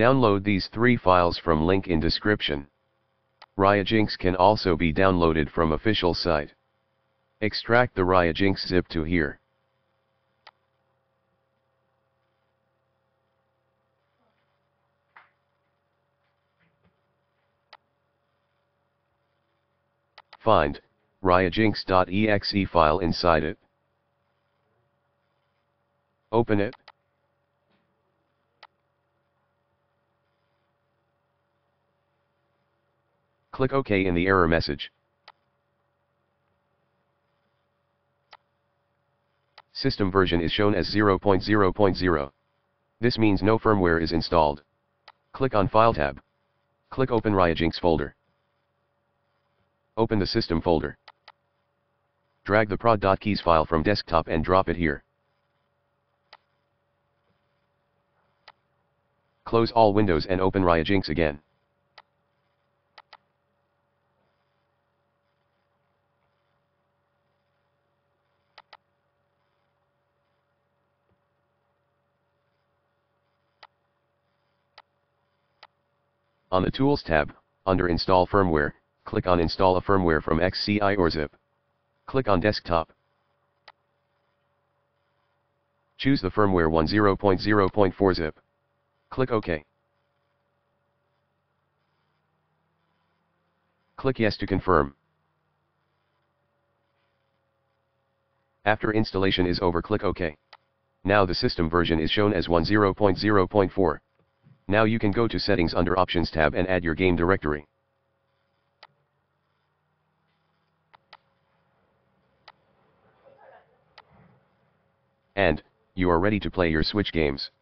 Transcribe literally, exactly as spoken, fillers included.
Download these three files from link in description. Ryujinx can also be downloaded from official site. Extract the Ryujinx zip to here. Find ryujinx.exe file inside it. Open it. Click OK in the error message. System version is shown as zero point zero point zero. This means no firmware is installed. Click on File tab. Click Open Ryujinx folder. Open the system folder. Drag the prod.keys file from desktop and drop it here. Close all windows and open Ryujinx again. On the Tools tab, under Install Firmware, click on Install a firmware from X C I or zip. Click on Desktop. Choose the firmware ten point zero point four zip. Click OK. Click Yes to confirm. After installation is over, click OK. Now the system version is shown as ten point zero point four. Now you can go to Settings under Options tab and add your game directory. And you are ready to play your Switch games.